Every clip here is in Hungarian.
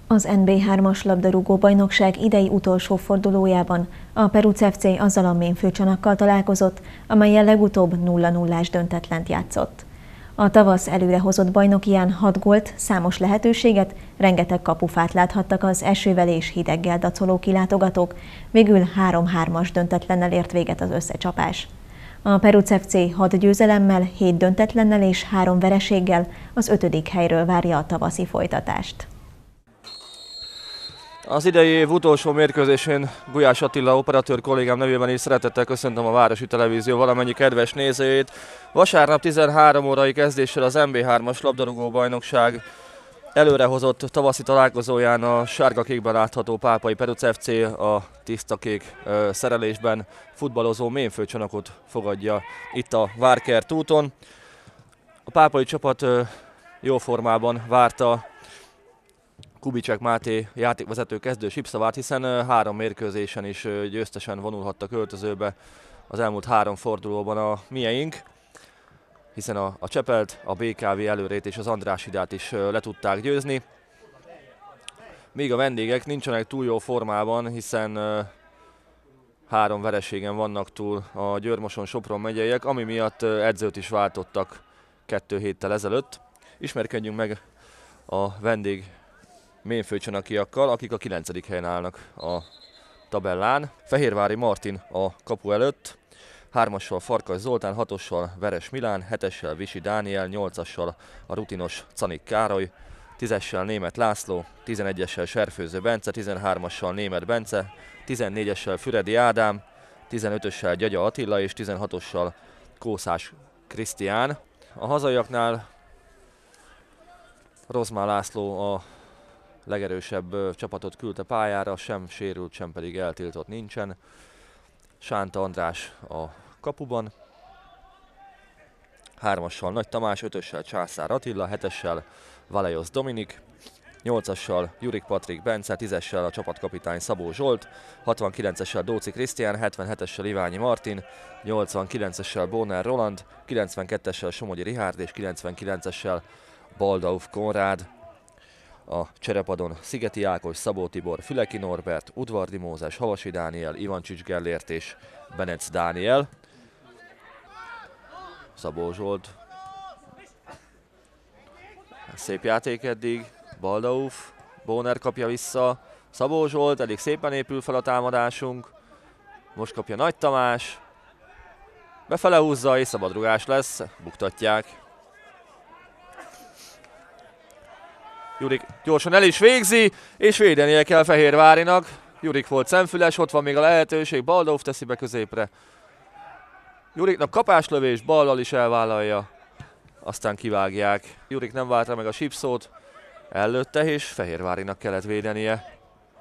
Az NB3-as labdarúgó-bajnokság idei utolsó fordulójában a Peruc FC azzal a Mémfőcsanakkal találkozott, amellyel legutóbb 0-0-ás döntetlent játszott. A tavasz előrehozott bajnokián 6 gólt, számos lehetőséget, rengeteg kapufát láthattak az esővel és hideggel dacoló kilátogatók, végül 3-3-as döntetlennel ért véget az összecsapás. A Peruc FC 6 győzelemmel, 7 döntetlennel és 3 vereséggel az 5. helyről várja a tavaszi folytatást. Az idei év utolsó mérkőzésén Gulyás Attila operatőr kollégám nevében is szeretettel köszöntöm a Városi Televízió valamennyi kedves nézőjét. Vasárnap 13 órai kezdéssel az NB3-as labdarúgó-bajnokság előrehozott tavaszi találkozóján a sárga-kékben látható Pápai Peruc FC a tiszta-kék szerelésben futballozó Mémfőcsanakot fogadja itt a Várkert úton. A pápai csapat jó formában várta Kubicek Máté játékvezető kezdő sípszavát, hiszen 3 mérkőzésen is győztesen vonulhattak öltözőbe az elmúlt 3 fordulóban a mieink, hiszen a Csepelt, a BKV Előrét és az Andrássydát is le tudták győzni. Még a vendégek nincsenek túl jó formában, hiszen 3 vereségen vannak túl a Győr-Moson-Sopron megyeiek, ami miatt edzőt is váltottak 2 héttel ezelőtt. Ismerkedjünk meg a vendég mémfőcsanakiakkal, akik a 9. helyen állnak a tabellán. Fehérvári Martin a kapu előtt, 3-assal Farkas Zoltán, 6-ossal Veres Milán, 7-essel Visi Dániel, 8-assal a rutinos Canik Károly, 10-essel Németh László, 11-essel Serfőző Bence, 13-assal Németh Bence, 14-essel Füredi Ádám, 15-össel Gyagya Attila és 16-ossal Kószás Krisztián. A hazaiaknál Rozmán László a legerősebb csapatot küldte pályára, sem sérült, sem pedig eltiltott nincsen. Sánta András a kapuban, 3-assal Nagy Tamás, 5-össel Császár Attila, 7-essel Valejos Dominik, 8-assal Jurik Patrik Bence, 10-essel a csapatkapitány Szabó Zsolt, 69-essel Dóci Krisztián, 77-essel Iványi Martin, 89-essel Bonner Roland, 92-essel Somogyi Rihárd és 99-essel Baldauf Konrád. A cserepadon Szigeti Ákos, Szabó Tibor, Füleki Norbert, Udvardi Mózes, Havasi Dániel, Ivancsics Gellért és Benec Dániel. Szabó Zsolt. Szép játék eddig. Baldauf. Bóner kapja vissza. Szabó Zsolt, elég szépen épül fel a támadásunk. Most kapja Nagy Tamás. Befele húzza és szabadrugás lesz. Buktatják. Jurik gyorsan el is végzi, és védenie kell Fehérvárinak. Jurik volt szemfüles, ott van még a lehetőség, Baldauf teszi be középre. Juriknak kapáslövés, ballal is elvállalja, aztán kivágják. Jurik nem várta meg a sípszót, ellőtte, és Fehérvárinak kellett védenie.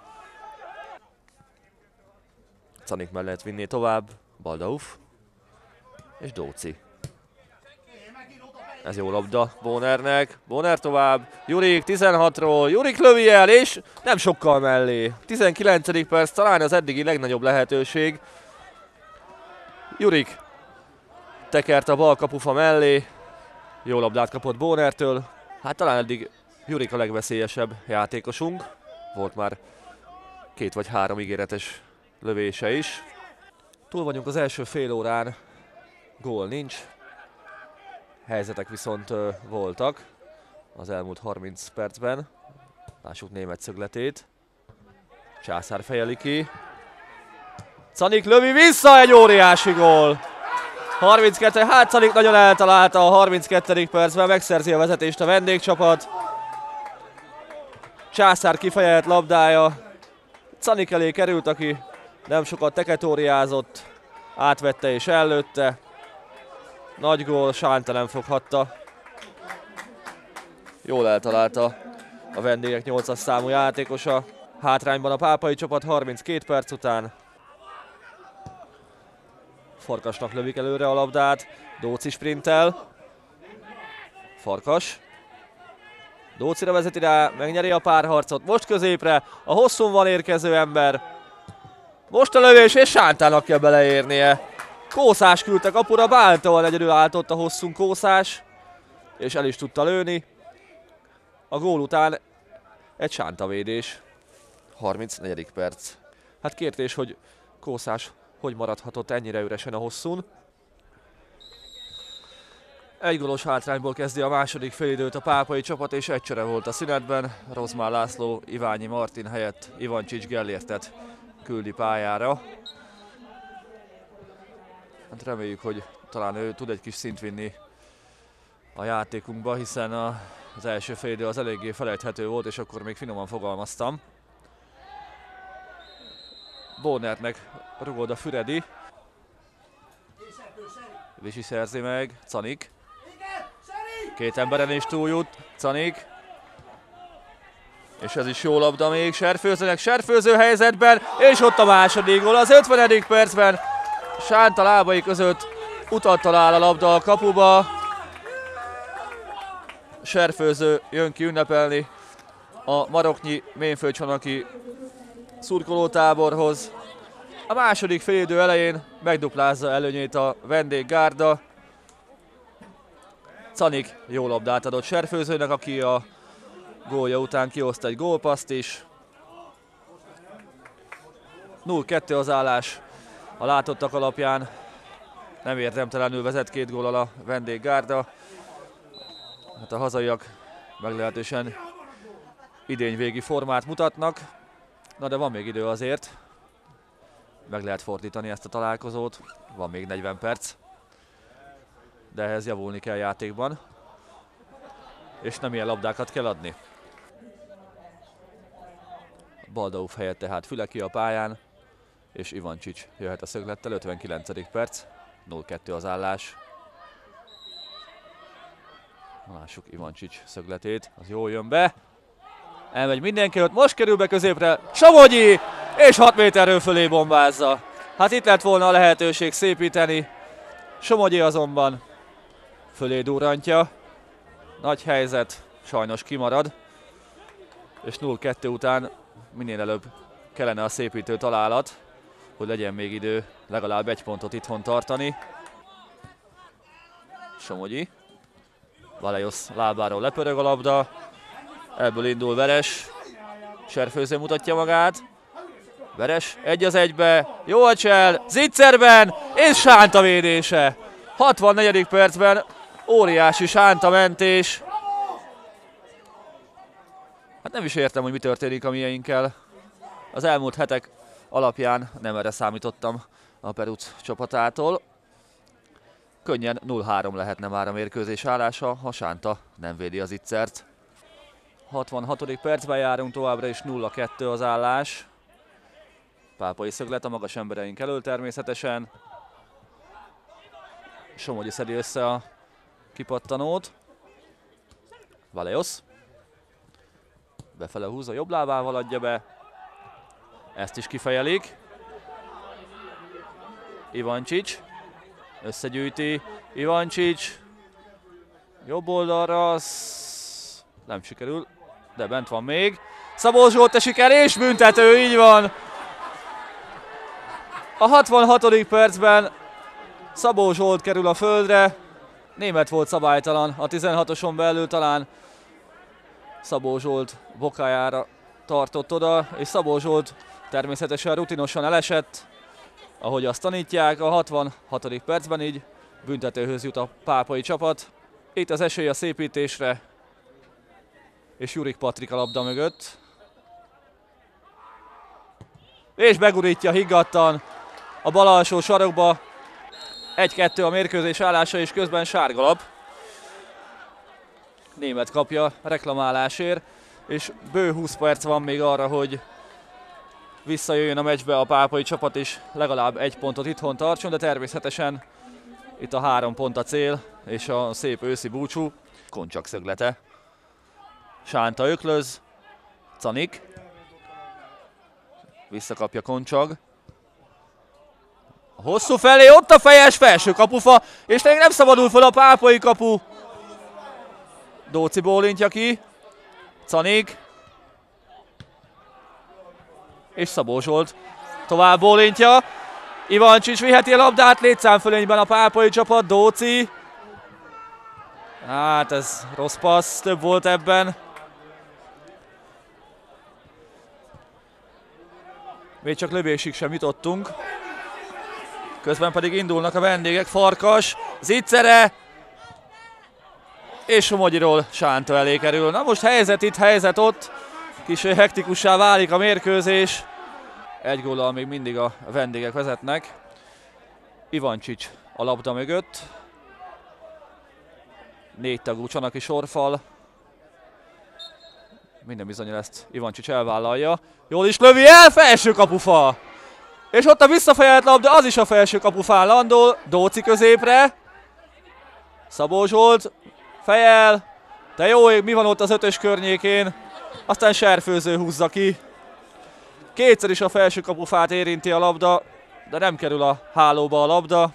Canik mellett vinné tovább, Baldauf és Dóci. Ez jó labda Bónernek, Bóner tovább, Jurik 16-ról, Jurik lövi el, és nem sokkal mellé. 19. perc, talán az eddigi legnagyobb lehetőség. Jurik tekert a bal kapufa mellé, jó labdát kapott Bónertől. Hát talán eddig Jurik a legveszélyesebb játékosunk. Volt már 2 vagy 3 ígéretes lövése is. Túl vagyunk az első fél órán, gól nincs. Helyzetek viszont voltak az elmúlt 30 percben. Lássuk Németh szögletét. Császár fejeli ki. Canik lövi vissza, egy óriási gól! 32, hát Canik nagyon eltalálta a 32. percben, megszerzi a vezetést a vendégcsapat. Császár kifejelt labdája Canik elé került, aki nem sokat teketóriázott, átvette és ellőtte. Nagy gól, Sánta nem foghatta. Jól eltalálta a vendégek 8-as számú játékosa. Hátrányban a pápai csapat 32 perc után. Farkasnak lövik előre a labdát. Dóci sprintel. Farkas. Dócira vezeti rá, megnyeri a párharcot. Most középre, a hosszún van érkező ember. Most a lövés, és Sántának kell beleérnie. Kószás küldte kapura, Báltóan egyedül állt ott a hosszú Kószás, és el is tudta lőni. A gól után egy sántavédés. 34. perc. Hát kérdés, hogy Kószás hogy maradhatott ennyire üresen a hosszún. Egy gólos hátrányból kezdi a második félidőt a pápai csapat, és egy csere volt a szünetben. Rozmár László Iványi Martin helyett Ivancsics Gellértet küldi pályára. Hát reméljük, hogy talán ő tud egy kis szint vinni a játékunkba, hiszen az első félidő az eléggé felejthető volt, és akkor még finoman fogalmaztam. Bónertnek rugod a Füredi. Visi szerzi meg, Canik. Két emberen is túljut, Canik. És ez is jó labda még, Serfőzőnek serfőző helyzetben, és ott a második gól az 50. percben. Sánta lábai között utat talál a labda a kapuba. Serfőző jön ki ünnepelni a maroknyi Ménföldcsanaki szurkolótáborhoz. A második félidő elején megduplázza előnyét a vendéggárda. Canik jó labdát adott Serfőzőnek, aki a gólja után kihozta egy gólpaszt is. 0-2 az állás a látottak alapján. Nem érdemtelenül vezet 2 góllal a vendéggárda. Hát a hazaiak meglehetősen idényvégi formát mutatnak. Na de van még idő azért. Meg lehet fordítani ezt a találkozót. Van még 40 perc. De ehhez javulni kell játékban. És nem ilyen labdákat kell adni. Baldauf helyett tehát Füleki a pályán. És Ivancsics jöhet a szöglettel, 59. perc. 0-2 az állás. Lássuk Ivancsics szögletét, az jól jön be. Elmegy mindenki, ott most kerül be középre Somogyi, és 6 méterről fölé bombázza. Hát itt lett volna a lehetőség szépíteni. Somogyi azonban fölé durrantja. Nagy helyzet, sajnos kimarad. És 0-2 után minél előbb kellene a szépítő találat, hogy legyen még idő legalább 1 pontot itthon tartani. Somogyi. Valejos lábáról lepörög a labda. Ebből indul Veres. Serfőző mutatja magát. Veres 1-1-be. Jó a csel. Zicserben. És Sánta védése. 64. percben óriási Sánta mentés. Hát nem is értem, hogy mi történik a mieinkkel. Az elmúlt hetek alapján nem erre számítottam a Peruc csapatától. Könnyen 0-3 lehetne már a mérkőzés állása, ha Sánta nem védi az Zicsert. 66. percben járunk, továbbra is 0-2 az állás. Pápai szöglet a magas embereink elől természetesen. Somogyi szedi össze a kipattanót. Valejos. Befele húz, a jobb lábával adja be. Ezt is kifejelik. Ivancsics. Összegyűjti. Ivancsics. Jobb oldalra. Nem sikerül, de bent van még. Szabó Zsolt esik el, és büntető, így van. A 66. percben Szabó Zsolt kerül a földre. Német volt szabálytalan a 16-oson belül, talán Szabó Zsolt bokájára tartott oda, és Szabó Zsolt természetesen rutinosan elesett, ahogy azt tanítják. A 66. percben így büntetőhöz jut a pápai csapat. Itt az esély a szépítésre, és Jurik Patrik a labda mögött. És begurítja higgadtan a bal alsó sarokba. 1-2 a mérkőzés állása, és közben sárgalap. Német kapja reklamálásért, és bő 20 perc van még arra, hogy visszajöjjön a meccsbe a pápai csapat, és legalább 1 pontot itthon tartson, de természetesen itt a 3 pont a cél, és a szép őszi búcsú. Koncsak szöglete. Sánta öklöz, Canik. Visszakapja Koncsag. A hosszú felé, ott a fejes felső kapufa, és még nem szabadul fel a pápai kapu. Dóci bólintja ki. Canik. És Szabó Zsolt tovább bólintja. Ivancsics viheti a labdát, létszámfölényben a pápai csapat, Dóci. Hát ez rossz passz, több volt ebben. Még csak lövésig sem jutottunk. Közben pedig indulnak a vendégek. Farkas, Zicsere, és Somogyiról Sánta elé kerül. Na most helyzet itt, helyzet ott. Kis hektikussá válik a mérkőzés. Egy góllal még mindig a vendégek vezetnek. Ivancsics a labda mögött. 4 tagú csanaki sorfal. Minden bizonnyal ezt Ivancsics elvállalja. Jól is lövi el, felső kapufa! És ott a visszafejelt labda, az is a felső kapufán landol. Dóci középre. Szabó Zsolt fejel. De jó ég, mi van ott az 5-ös környékén? Aztán Serfőző húzza ki. Kétszer is a felső kapufát érinti a labda, de nem kerül a hálóba a labda.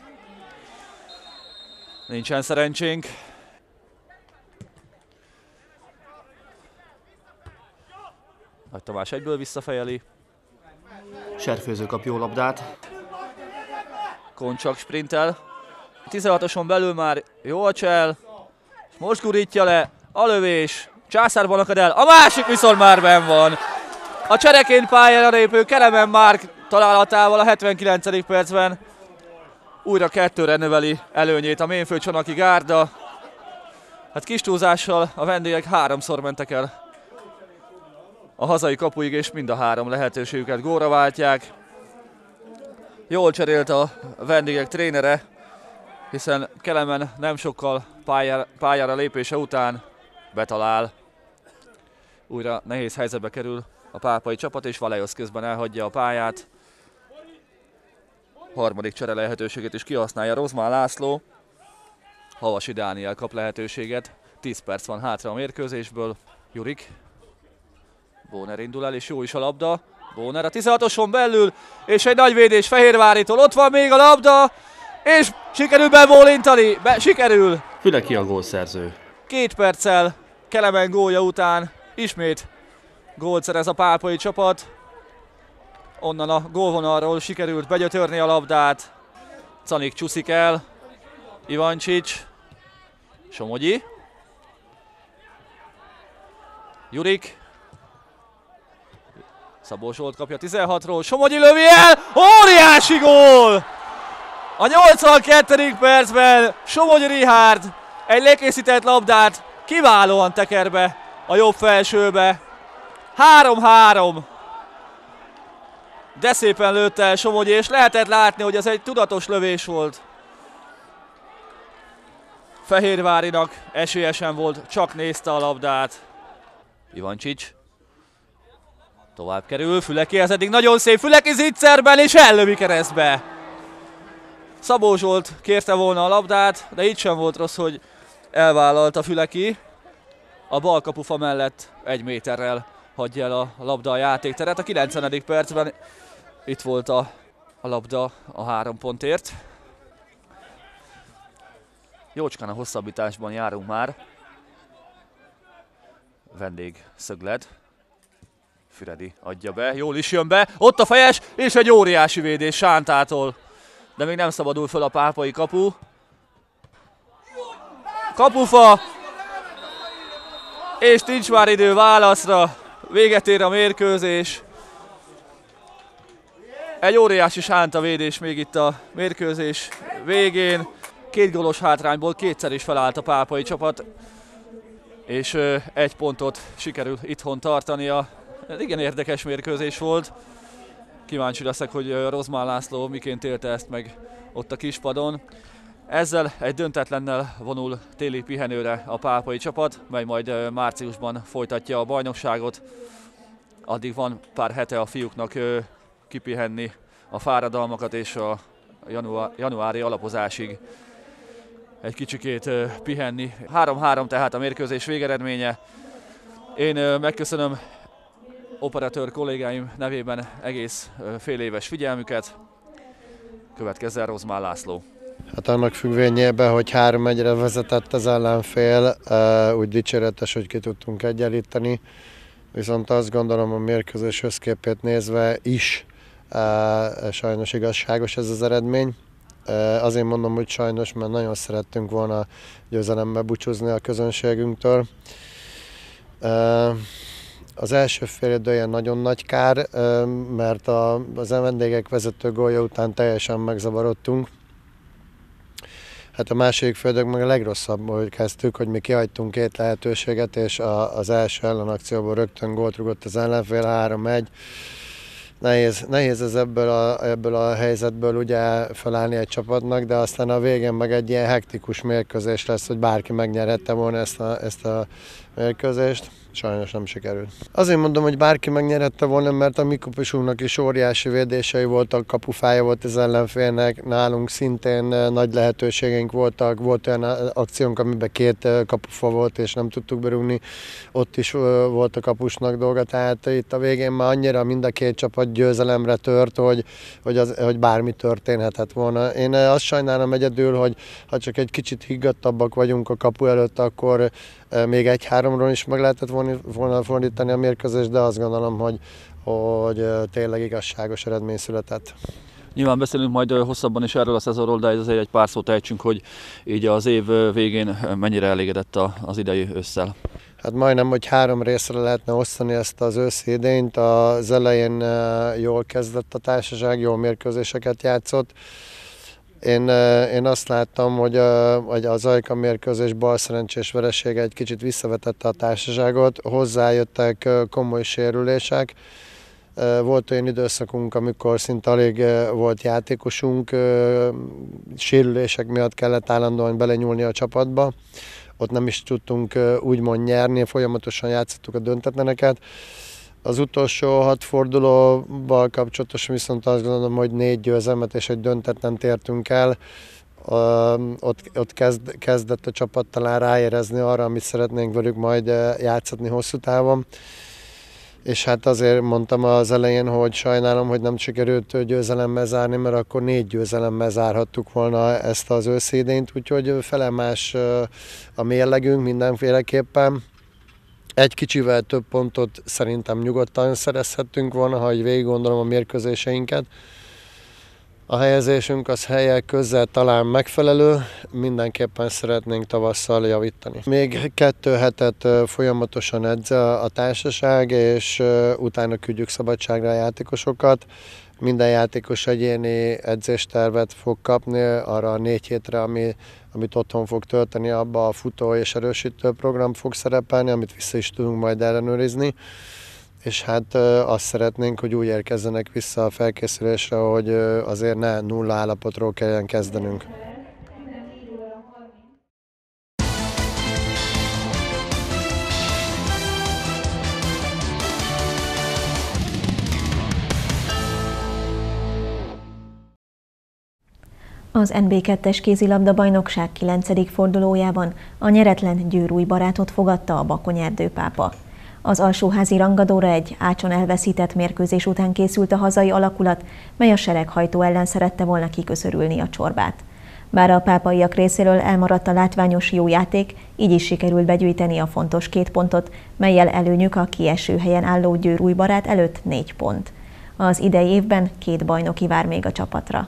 Nincsen szerencsénk. Nagy Tamás egyből visszafejeli. Serfőző kap jó labdát. Koncsak sprintel. 16-oson belül már jó a csel. Most gurítja le a lövés. Császárban akad el, a másik viszont már benn van. A csereként pályára lépő Kelemen Márk találatával a 79. percben újra 2-re növeli előnyét a Ménföld Csanaki gárda. Hát kis túlzással a vendégek 3-szor mentek el a hazai kapuig, és mind a 3 lehetőségüket gólra váltják. Jól cserélt a vendégek trénere, hiszen Kelemen nem sokkal pályára lépése után betalál. Újra nehéz helyzetbe kerül a pápai csapat, és Valejosz közben elhagyja a pályát. Harmadik csere lehetőséget is kihasználja Rozmán László. Havasi Dániel kap lehetőséget. 10 perc van hátra a mérkőzésből. Jurik. Bóner indul el, és jó is a labda. Bóner a 16-oson belül, és egy nagy védés Fehérváritól. Ott van még a labda, és sikerül bebólintani. Sikerül. Füleki a gólszerző. 2 perccel Kelemen gólja után ismét gólt szerez a pápai csapat. Onnan a gólvonalról sikerült begyötörni a labdát. Canik csúszik el. Ivancsics. Somogyi. Jurik. Szabó Zsolt kapja 16-ról. Somogyi lövi el. Óriási gól! A 82. percben Somogyi Richárd egy lekészített labdát kiválóan teker be a jobb felsőbe. 3-3. De szépen lőtte el Somogyi, és lehetett látni, hogy ez egy tudatos lövés volt. Fehérvárinak esélyesen volt, csak nézte a labdát. Ivancsics. Tovább kerül, Fülekihez eddig nagyon szép, Füleki zicserben, és ellövi keresztbe. Szabó Zsolt kérte volna a labdát, de itt sem volt rossz, hogy elvállalta Füleki. A bal kapufa mellett 1 méterrel hagyja el a labda a játékteret. A 90. percben itt volt a labda a 3 pontért. Jócskán a hosszabbításban járunk már. Vendég szögled. Füredi adja be, jól is jön be. Ott a fejes, és egy óriási védés Sántától. De még nem szabadul föl a pápai kapu. Kapufa! És nincs már idő válaszra. Véget ér a mérkőzés. Egy óriási Sánta védés még itt a mérkőzés végén. 2 gólos hátrányból 2-szer is felállt a pápai csapat. És 1 pontot sikerül itthon tartania. Igen érdekes mérkőzés volt. Kíváncsi leszek, hogy Rozmán László miként élte ezt meg ott a kispadon. Ezzel egy döntetlennel vonul téli pihenőre a pápai csapat, mely majd márciusban folytatja a bajnokságot. Addig van pár hete a fiúknak kipihenni a fáradalmakat, és a januári alapozásig egy kicsikét pihenni. 3-3 tehát a mérkőzés végeredménye. Én megköszönöm operatőr kollégáim nevében egész féléves figyelmüket. Következzen Rozmán László. Hát annak függvényében, hogy 3-1-re vezetett az ellenfél, úgy dicséretes, hogy ki tudtunk egyenlíteni. Viszont azt gondolom, a mérkőzés összképét nézve is sajnos igazságos ez az eredmény. Azért mondom, hogy sajnos, mert nagyon szerettünk volna győzelemmel búcsúzni a közönségünktől. Az első félidője nagyon nagy kár, mert az vendégek vezető gólja után teljesen megzavarodtunk. Hát a második félidők meg a legrosszabb, hogy kezdtük, hogy mi kihagytunk 2 lehetőséget, és az első ellenakcióból rögtön gólt rúgott az ellenfél, 3-1. Nehéz ez ebből a helyzetből ugye felállni egy csapatnak, de aztán a végén meg egy ilyen hektikus mérkőzés lesz, hogy bárki megnyerhette volna ezt a mérkőzést. Sajnos nem sikerült. Azért mondom, hogy bárki megnyerhette volna, mert a mi kapusunknak is óriási védései voltak, kapufája volt az ellenfélnek, nálunk szintén nagy lehetőségeink voltak, volt olyan akciónk, amiben 2 kapufa volt, és nem tudtuk berúgni, ott is volt a kapusnak dolga, tehát itt a végén már annyira mind a 2 csapat győzelemre tört, hogy bármi történhetett volna. Én azt sajnálom egyedül, hogy ha csak egy kicsit higgadtabbak vagyunk a kapu előtt, akkor még 1-3-ról is meg lehetett volna fordítani a mérkőzést, de azt gondolom, hogy tényleg igazságos eredmény született. Nyilván beszélünk majd hosszabban is erről a szezonról, de azért egy pár szót ejtsünk, hogy így az év végén mennyire elégedett az idei ősszel. Hát majdnem, hogy 3 részre lehetne osztani ezt az őszi idényt. Az elején jól kezdett a társaság, jó mérkőzéseket játszott. Én azt láttam, hogy az Ajka mérkőzés balszerencsés veresége egy kicsit visszavetette a társaságot, hozzájöttek komoly sérülések. Volt olyan időszakunk, amikor szinte alig volt játékosunk, sérülések miatt kellett állandóan belenyúlni a csapatba. Ott nem is tudtunk úgymond nyerni, folyamatosan játszottuk a döntetleneket. Az utolsó 6 fordulóval kapcsolatosan viszont azt gondolom, hogy 4 győzelmet és egy döntetlent értünk el. Ott kezdett a csapat talán ráérezni arra, amit szeretnénk velük majd játszatni hosszú távon. És hát azért mondtam az elején, hogy sajnálom, hogy nem sikerült győzelemmel zárni, mert akkor 4 győzelemmel zárhattuk volna ezt az őszidényt, úgyhogy felemás a mérlegünk mindenféleképpen. Egy kicsivel több pontot szerintem nyugodtan szerezhettünk volna, ha így végig gondolom a mérkőzéseinket. A helyezésünk az helyek közel talán megfelelő, mindenképpen szeretnénk tavasszal javítani. Még 2 hetet folyamatosan edz a társaság, és utána küldjük szabadságra a játékosokat. Minden játékos egyéni edzéstervet fog kapni arra a 4 hétre, amit otthon fog tölteni, abba a futó és erősítő program fog szerepelni, amit vissza is tudunk majd ellenőrizni. És hát azt szeretnénk, hogy úgy érkezzenek vissza a felkészülésre, hogy azért ne nulla állapotról kelljen kezdenünk. Az NB2-es kézilabda-bajnokság 9. fordulójában a nyeretlen Győrújbarátot fogadta a Bakonyerdő pápa. Az alsóházi rangadóra egy ácson elveszített mérkőzés után készült a hazai alakulat, mely a sereghajtó ellen szerette volna kiköszörülni a csorbát. Bár a pápaiak részéről elmaradt a látványos jó játék, így is sikerült begyűjteni a fontos 2 pontot, mellyel előnyük a kieső helyen álló Győrújbarát előtt 4 pont. Az idei évben 2 bajnoki vár még a csapatra.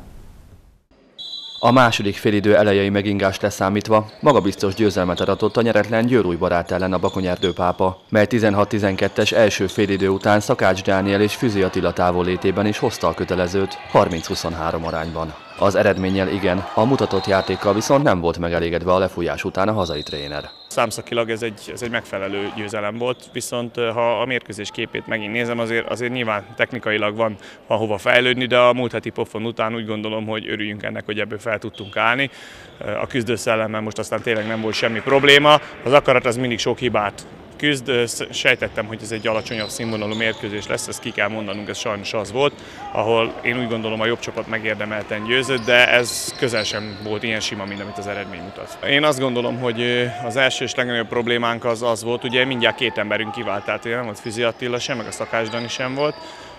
A második félidő elejei megingást leszámítva magabiztos győzelmet aratott a nyeretlen Győrújbarát ellen a Bakonyerdő pápa, mely 16-12-es első félidő után Szakács Dániel és Füzi Attila távollétében is hozta a kötelezőt 30-23 arányban. Az eredménnyel igen, a mutatott játékkal viszont nem volt megelégedve a lefújás után a hazai tréner. Számszakilag ez egy megfelelő győzelem volt, viszont ha a mérkőzés képét megint nézem, azért nyilván technikailag van hova fejlődni, de a múlt heti pofon után úgy gondolom, hogy örüljünk ennek, hogy ebből fel tudtunk állni. A küzdőszellemmel most aztán tényleg nem volt semmi probléma, az akarat az mindig sok hibát küzd. Sejtettem, hogy ez egy alacsonyabb színvonalú mérkőzés lesz, ezt ki kell mondanunk, ez sajnos az volt, ahol én úgy gondolom a jobb csapat megérdemelten győzött, de ez közel sem volt ilyen sima, mint amit az eredmény mutat. Én azt gondolom, hogy az első és legnagyobb problémánk az volt, ugye mindjárt 2 emberünk kivált, tehát nem volt Füzi Attila sem, meg a Szakács Dani sem volt.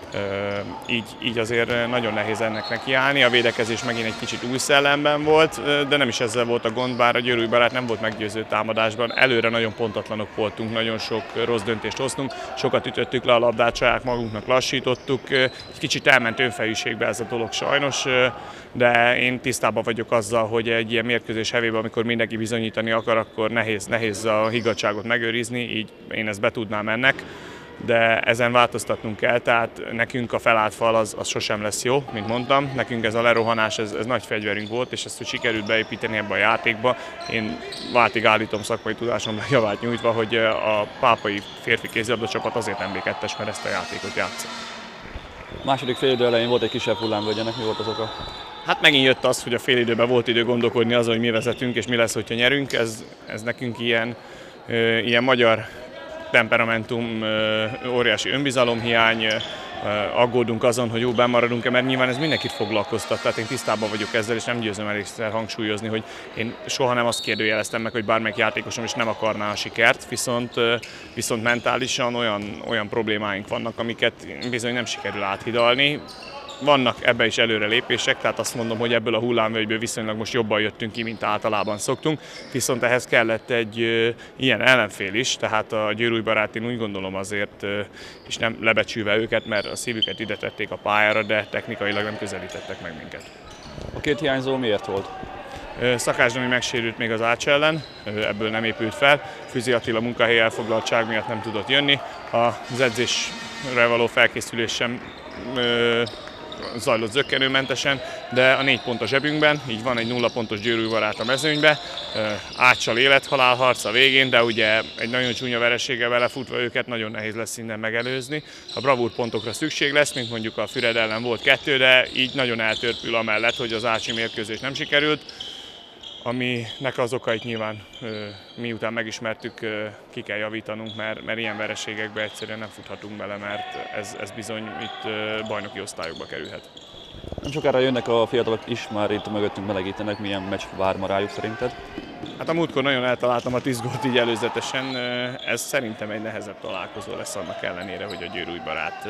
Így azért nagyon nehéz ennek nekiállni, a védekezés megint egy kicsit új szellemben volt, de nem is ezzel volt a gond, bár a Győrújbarát nem volt meggyőző támadásban, előre nagyon pontatlanok voltunk, nagyon sok rossz döntést hoztunk, sokat ütöttük le a labdát, saját magunknak lassítottuk, egy kicsit elment önfejűségbe ez a dolog sajnos, de én tisztában vagyok azzal, hogy egy ilyen mérkőzés hevében, amikor mindenki bizonyítani akar, akkor nehéz a higgadtságot megőrizni, így én ezt betudnám ennek. de ezen változtatnunk kell, tehát nekünk a felállt fal az sosem lesz jó, mint mondtam. Nekünk ez a lerohanás, ez nagy fegyverünk volt, és ezt, hogy sikerült beépíteni ebbe a játékba. Én váltig állítom szakmai tudásomra javát nyújtva, hogy a pápai férfi kézilabda csapat azért MB2-es, mert ezt a játékot játszik. Második félidő elején volt egy kisebb hullámvölgy, ennek mi volt az oka? Hát megint jött az, hogy a félidőben volt idő gondolkodni azon, hogy mi vezetünk és mi lesz, hogyha nyerünk. Ez nekünk ilyen magyar temperamentum, óriási önbizalomhiány, aggódunk azon, hogy jó, bennmaradunk-e, mert nyilván ez mindenkit foglalkoztat, tehát én tisztában vagyok ezzel, és nem győzöm elégszer hangsúlyozni, hogy én soha nem azt kérdőjeleztem meg, hogy bármelyik játékosom is nem akarná a sikert, viszont mentálisan olyan problémáink vannak, amiket bizony nem sikerül áthidalni. Vannak ebbe is előrelépések, tehát azt mondom, hogy ebből a hullámvölgyből viszonylag most jobban jöttünk ki, mint általában szoktunk, viszont ehhez kellett egy ilyen ellenfél is, tehát a Győrújbarát én úgy gondolom azért, és nem lebecsülve őket, mert a szívüket ide tették a pályára, de technikailag nem közelítettek meg minket. A két hiányzó miért volt? Szakács Dani megsérült még az Ács ellen, ebből nem épült fel. Füzi Attila munkahelyi elfoglaltság miatt nem tudott jönni. Az edzésre való felkészülés sem zajlott zökkenőmentesen, de a 4 pont a zsebünkben, így van egy 0 pontos Győrújbarát a mezőnybe, Áccsal élethalálharc a végén, de ugye egy nagyon csúnya vereséggel belefutva őket nagyon nehéz lesz innen megelőzni. A bravúr pontokra szükség lesz, mint mondjuk a Füred ellen volt 2, de így nagyon eltörpül amellett, hogy az ácsi mérkőzés nem sikerült, aminek az okait nyilván miután megismertük, ki kell javítanunk, mert ilyen vereségekbe egyszerűen nem futhatunk bele, mert ez bizony itt bajnoki osztályokba kerülhet. Nem sokára jönnek a fiatalok is, már itt mögöttünk melegítenek, milyen meccs vár ma rájuk szerinted? Hát a múltkor nagyon eltaláltam a 10 gólt így előzetesen, ez szerintem egy nehezebb találkozó lesz annak ellenére, hogy a Győrújbarát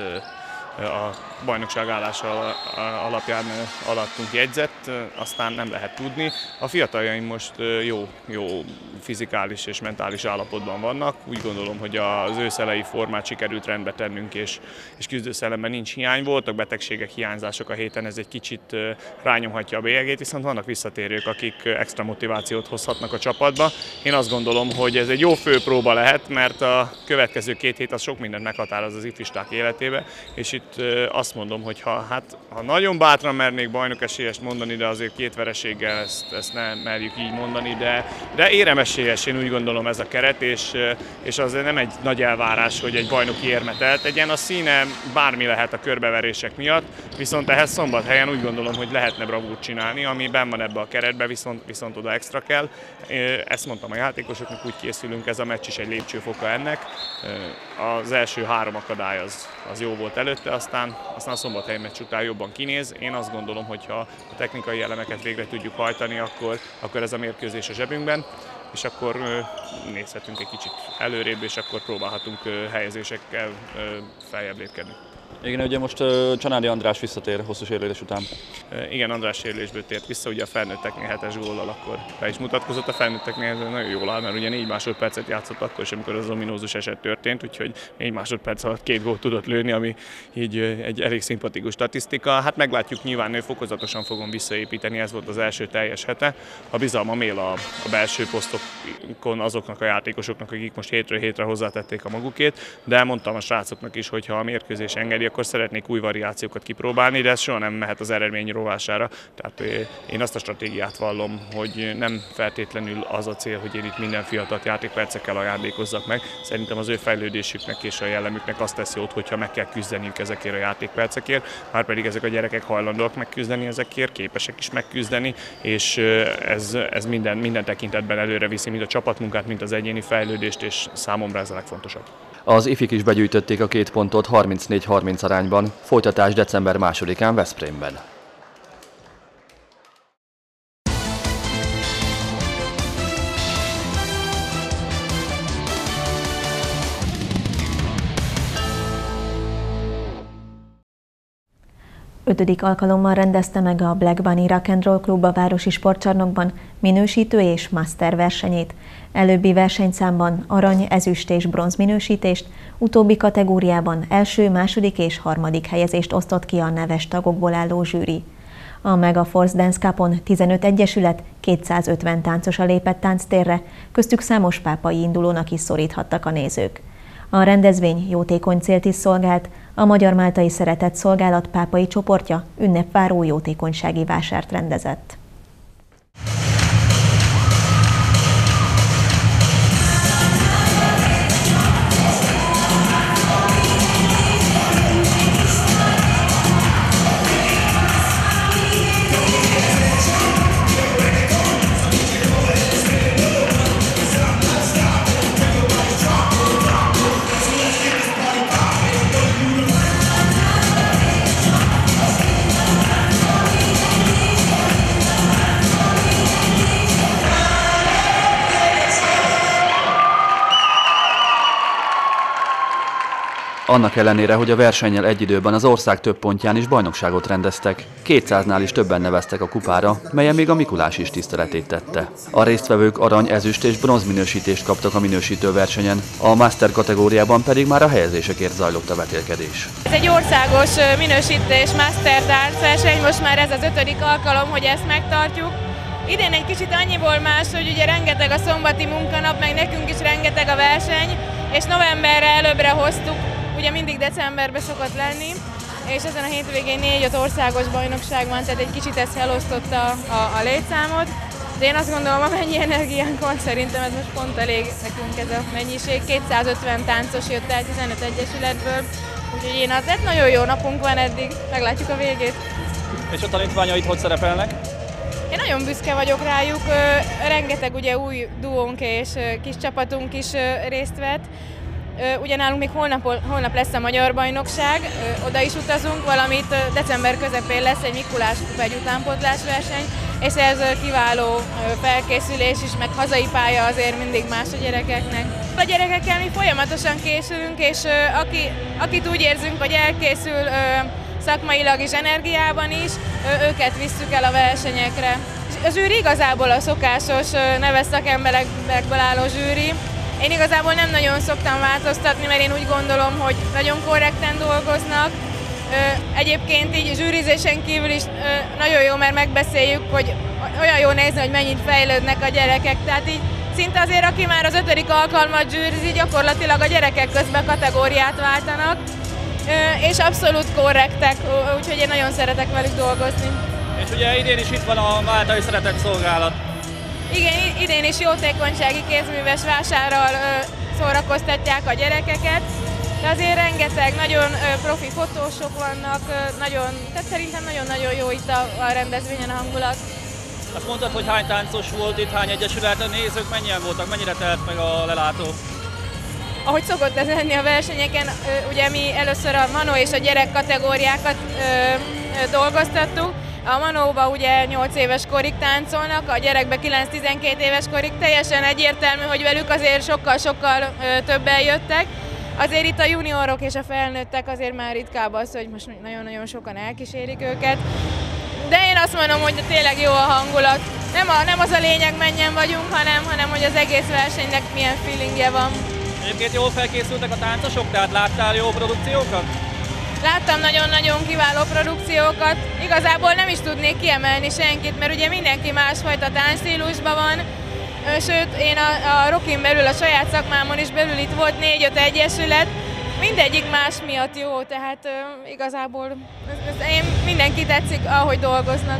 a bajnokság állása alapján alattunk jegyzett, aztán nem lehet tudni. A fiataljaim most jó fizikális és mentális állapotban vannak. Úgy gondolom, hogy az ősz elejé formát sikerült rendbe tennünk, és küzdőszellemben nincs hiány. Voltak betegségek, hiányzások a héten, ez egy kicsit rányomhatja a bélyegét, viszont vannak visszatérők, akik extra motivációt hozhatnak a csapatba. Én azt gondolom, hogy ez egy jó főpróba lehet, mert a következő 2 hét az sok mindent meghatároz az ifisták életébe, és itt azt mondom, hogy ha nagyon bátran mernék bajnokesélyest mondani, de azért 2 vereséggel ezt nem merjük így mondani, de éremesélyes, én úgy gondolom ez a keret, és azért nem egy nagy elvárás, hogy egy bajnoki érmet eltegyen. A színe bármi lehet a körbeverések miatt, viszont ehhez Szombathelyen úgy gondolom, hogy lehetne bravúrt csinálni, ami benn van ebbe a keretbe, viszont oda extra kell. Ezt mondtam a játékosoknak, úgy készülünk, ez a meccs is egy lépcsőfoka ennek. Az első 3 akadály az jó volt előtte, aztán a Szombathely meccs után jobban kinéz. Én azt gondolom, hogy ha a technikai elemeket végre tudjuk hajtani, akkor ez a mérkőzés a zsebünkben, és akkor nézhetünk egy kicsit előrébb, és akkor próbálhatunk helyezésekkel feljebb lépkedni. Igen, ugye most Csanádi András visszatér hosszú sérülés után. Igen, András sérülésből tért vissza, ugye a felnőtteknél 7-es góllal akkor be is mutatkozott, a felnőtteknél nagyon jól áll, mert ugye 4 másodpercet játszott akkor is, amikor az ominózus eset történt, úgyhogy 4 másodperc alatt 2 gólt tudott lőni, ami így egy elég szimpatikus statisztika. Hát meglátjuk, nyilván fokozatosan fogom visszaépíteni, ez volt az első teljes hete. A bizalmam él a belső posztokon azoknak a játékosoknak, akik most hétről hétre hozzátették a magukét, de mondtam a srácoknak is, hogy ha a mérkőzés engedi, akkor szeretnék új variációkat kipróbálni, de ez soha nem mehet az eredmény rovására. Tehát én azt a stratégiát vallom, hogy nem feltétlenül az a cél, hogy én itt minden fiatalt játékpercekkel ajándékozzak meg. Szerintem az ő fejlődésüknek és a jellemüknek azt teszi jót, hogyha meg kell küzdeniük ezekért a játékpercekért, márpedig ezek a gyerekek hajlandóak megküzdeni ezekért, képesek is megküzdeni, és ez minden tekintetben előre viszi, mind a csapatmunkát, mind az egyéni fejlődést, és számomra ez a legfontosabb. Az ifik is begyűjtötték a 2 pontot 34-30 arányban, folytatás december 2-án Veszprémben. Ötödik alkalommal rendezte meg a Black Bunny Rock and Roll Klub a városi sportcsarnokban minősítő és master versenyét. Előbbi versenyszámban arany, ezüst és bronz minősítést, utóbbi kategóriában első, második és harmadik helyezést osztott ki a neves tagokból álló zsűri. A Megaforce Dance Cupon 15 egyesület 250 táncosa lépett tánctérre, köztük számos pápai indulónak is szoríthattak a nézők. A rendezvény jótékony célt is szolgált, a Magyar-Máltai Szeretett Szolgálat pápai csoportja ünnepváró jótékonysági vásárt rendezett. Annak ellenére, hogy a versennyel egy időben az ország több pontján is bajnokságot rendeztek. 200-nál is többen neveztek a kupára, melyen még a Mikulás is tiszteletét tette. A résztvevők arany, ezüst és bronz minősítést kaptak a minősítő versenyen, a Master kategóriában pedig már a helyezésekért zajlott a vetélkedés. Ez egy országos minősítés Master táncverseny, most már ez az 5. alkalom, hogy ezt megtartjuk. Idén egy kicsit annyiból más, hogy ugye rengeteg a szombati munkanap, meg nekünk is rengeteg a verseny, és novemberre előbbre hoztuk. Ugye mindig decemberben szokott lenni, és ezen a hétvégén 4-5 országos bajnokság van, tehát egy kicsit ez elosztotta a létszámot. De én azt gondolom, amennyi energiánk van, szerintem ez most pont elég nekünk ez a mennyiség. 250 táncos jött el 15 egyesületből, úgyhogy én hát nagyon jó napunk van eddig, meglátjuk a végét. És a tanítványait hogy szerepelnek? Én nagyon büszke vagyok rájuk, rengeteg ugye új duónk és kis csapatunk is részt vett. Ugye nálunk még holnap lesz a magyar bajnokság, oda is utazunk, valamint december közepén lesz egy Mikulás kupa, egy utánpótlás verseny, és ez kiváló felkészülés is, meg hazai pálya azért mindig más a gyerekeknek. A gyerekekkel mi folyamatosan készülünk, és akit úgy érzünk, hogy elkészül szakmailag és energiában is, őket visszük el a versenyekre. A zsűri igazából a szokásos neves szakemberekből álló zsűri. Én igazából nem nagyon szoktam változtatni, mert én úgy gondolom, hogy nagyon korrekten dolgoznak. Egyébként így zsűrizésen kívül is nagyon jó, mert megbeszéljük, hogy olyan jó nézni, hogy mennyit fejlődnek a gyerekek. Tehát így szinte azért, aki már az 5. alkalmat zsűrizi, gyakorlatilag a gyerekek közben kategóriát váltanak, és abszolút korrektek, úgyhogy én nagyon szeretek velük dolgozni. És ugye idén is itt van a Máltai Szeretett Szolgálat. Igen, idén is jótékonysági kézműves vásárral szórakoztatják a gyerekeket, de azért rengeteg, nagyon profi fotósok vannak, tehát szerintem nagyon-nagyon jó itt a rendezvényen a hangulat. Azt mondtad, hogy hány táncos volt itt, hány egyesület, a nézők mennyien voltak, mennyire telt meg a lelátó? Ahogy szokott ez lenni a versenyeken, ugye mi először a manó és a gyerek kategóriákat dolgoztattuk. A manóba ugye 8 éves korig táncolnak, a gyerekbe 9-12 éves korig, teljesen egyértelmű, hogy velük azért sokkal-sokkal többen jöttek. Azért itt a juniorok és a felnőttek azért már ritkább az, hogy most nagyon-nagyon sokan elkísérik őket. De én azt mondom, hogy tényleg jó a hangulat. Nem az a lényeg, mennyien vagyunk, hanem hogy az egész versenynek milyen feelingje van. Egyébként jól felkészültek a táncosok, tehát láttál jó produkciókat? Láttam nagyon-nagyon kiváló produkciókat. Igazából nem is tudnék kiemelni senkit, mert ugye mindenki másfajta táncstílusban van. Sőt, én a Rockin belül, a saját szakmámon is belül itt volt 4-5 egyesület. Mindegyik más miatt jó, tehát igazából én mindenki tetszik, ahogy dolgoznak.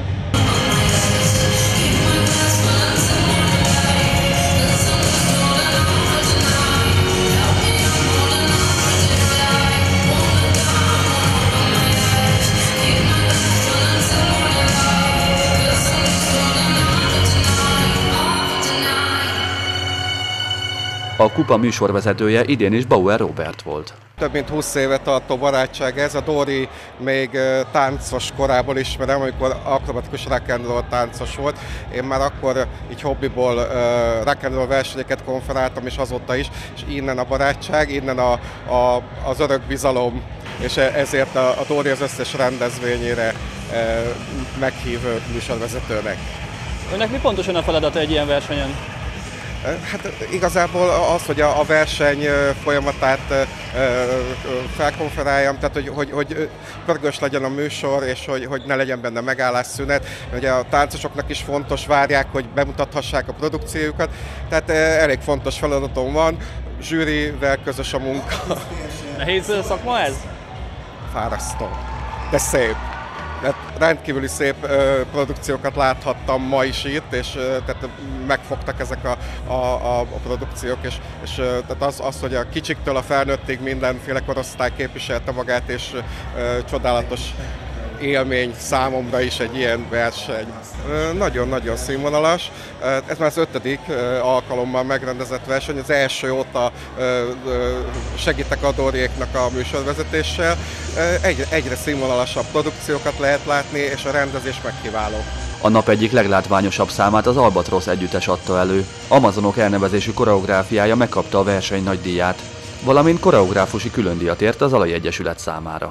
A kupa műsorvezetője idén is Bauer Róbert volt. Több mint 20 éve tartó barátság ez. A Dóri még táncos korából ismerem, amikor akrobatikus rock and roll táncos volt. Én már akkor így hobbiból rock and roll versenyeket konferáltam, és azóta is, és innen a barátság, innen az örök bizalom, és ezért a Dóri az összes rendezvényére meghív műsorvezetőnek. Önnek mi pontosan a feladata egy ilyen versenyen? Hát igazából az, hogy a verseny folyamatát felkonferáljam, tehát hogy pörgős legyen a műsor, és hogy ne legyen benne megállásszünet. Ugye a táncosoknak is fontos, várják, hogy bemutathassák a produkciójukat, tehát elég fontos feladatom van. zsűrivel közös a munka. Nehéz szakma ez? Fárasztó, de szép. Rendkívüli szép produkciókat láthattam ma is itt, és tehát megfogtak ezek a produkciók, és tehát az, hogy a kicsiktől a felnőttig mindenféle korosztály képviselte magát, és csodálatos élmény számomra is egy ilyen verseny. Nagyon-nagyon színvonalas. Ez már az 5. alkalommal megrendezett verseny. Az első óta segítek a Dóriéknak a műsorvezetéssel. Egyre színvonalasabb produkciókat lehet látni, és a rendezés megkiváló. A nap egyik leglátványosabb számát az Albatrosz együttes adta elő. Amazonok elnevezésű koreográfiája megkapta a verseny nagy díját, valamint koreográfusi különdíjat ért az Alai Egyesület számára.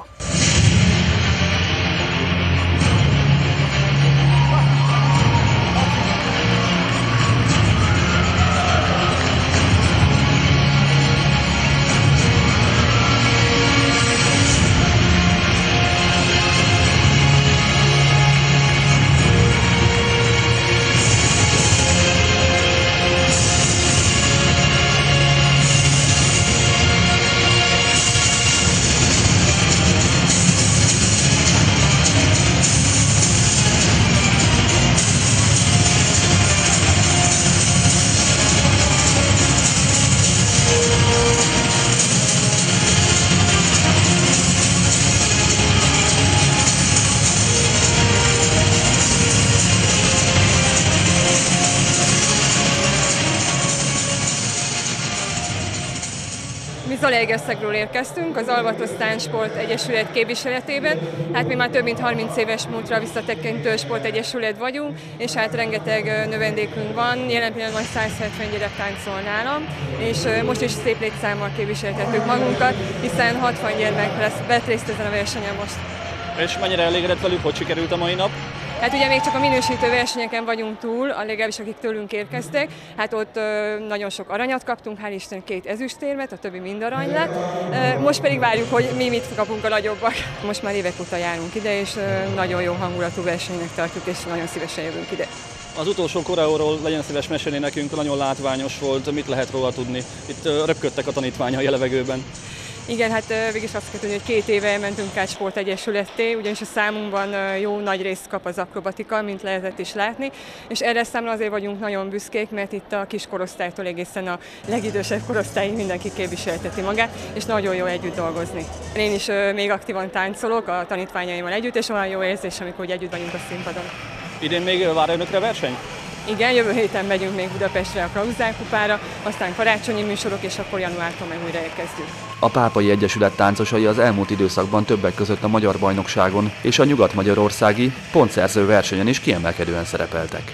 Mi Zalaegerszegről érkeztünk, az Albatrosz Táncsport Egyesület képviseletében. Hát mi már több mint 30 éves múltra visszatekintő sportegyesület vagyunk, és hát rengeteg növendékünk van, jelen pillanatban 170 gyerek táncol nálam, és most is szép létszámmal képviseltettük magunkat, hiszen 60 gyermek vett részt ezen a versenyen most. És mennyire elégedett velük, hogy sikerült a mai nap? Hát ugye még csak a minősítő versenyeken vagyunk túl, legalábbis akik tőlünk érkeztek. Hát ott nagyon sok aranyat kaptunk, hál' Isten 2 ezüstérmet, a többi mind arany lett. Most pedig várjuk, hogy mi mit kapunk a nagyobbak. Most már évek óta járunk ide, és nagyon jó hangulatú versenynek tartjuk, és nagyon szívesen jövünk ide. Az utolsó koreóról legyen szíves mesélni nekünk, nagyon látványos volt, mit lehet róla tudni? Itt röpködtek a tanítványai a levegőben. Igen, hát végig azt kell tudni, hogy 2 éve mentünk át sportegyesületté, ugyanis a számunkban jó nagy részt kap az akrobatika, mint lehetett is látni, és erre számra azért vagyunk nagyon büszkék, mert itt a kis korosztálytól egészen a legidősebb korosztályig mindenki képviselteti magát, és nagyon jó együtt dolgozni. Én is még aktívan táncolok a tanítványaimmal együtt, és olyan jó érzés, amikor együtt vagyunk a színpadon. Idén még vár önökre verseny? Igen, jövő héten megyünk még Budapestre a Klauzál kupára, aztán karácsonyi műsorok, és akkor januártól meg újra érkezdünk. A Pápai Egyesület táncosai az elmúlt időszakban többek között a magyar bajnokságon és a nyugat-magyarországi pontszerző versenyen is kiemelkedően szerepeltek.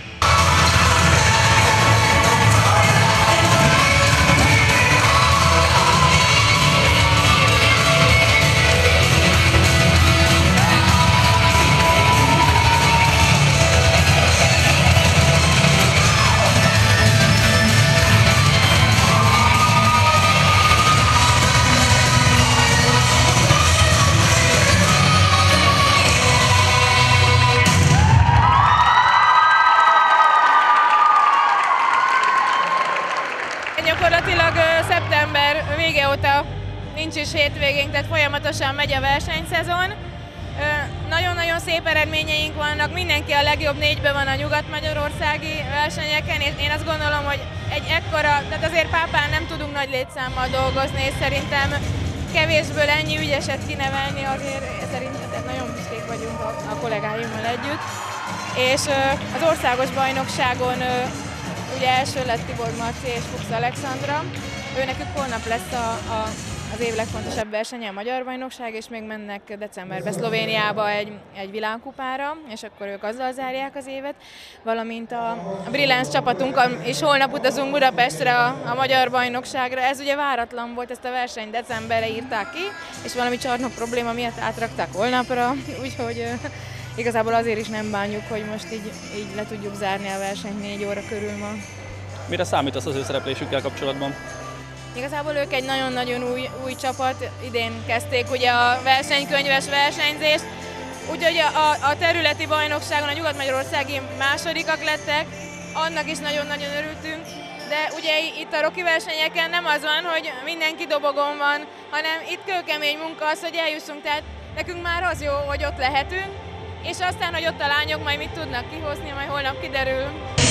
Gyakorlatilag szeptember vége óta nincs is hétvégénk, tehát folyamatosan megy a versenyszezon. Nagyon-nagyon szép eredményeink vannak, mindenki a legjobb 4-ben van a nyugat-magyarországi versenyeken. Én azt gondolom, hogy egy ekkora, tehát azért Pápán nem tudunk nagy létszámmal dolgozni, és szerintem kevésből ennyi ügyeset kinevelni, azért szerintem nagyon büszkék vagyunk a kollégáimmal együtt. És az országos bajnokságon ugye első lett Tibor Marci és Fuchs Alexandra. Ő nekük holnap lesz az év legfontosabb versenye, a magyar bajnokság, és még mennek decemberben Szlovéniába egy világkupára, és akkor ők azzal zárják az évet. Valamint a Brilliance csapatunk, és holnap utazunk Budapestre a magyar bajnokságra. Ez ugye váratlan volt, ezt a versenyt decemberre írták ki, és valami csarnok probléma miatt átrakták holnapra, úgyhogy igazából azért is nem bánjuk, hogy most így le tudjuk zárni a versenyt 4 óra körül ma. Mire számítasz az ő szereplésükkel kapcsolatban? Igazából ők egy nagyon-nagyon új csapat, idén kezdték ugye a versenykönyves versenyzést, úgyhogy a területi bajnokságon a nyugat-magyarországi másodikak lettek, annak is nagyon-nagyon örültünk, de ugye itt a Rocky versenyeken nem az van, hogy mindenki dobogon van, hanem itt kőkemény munka az, hogy eljussunk, tehát nekünk már az jó, hogy ott lehetünk, és aztán, hogy ott a lányok majd mit tudnak kihozni, majd holnap kiderül.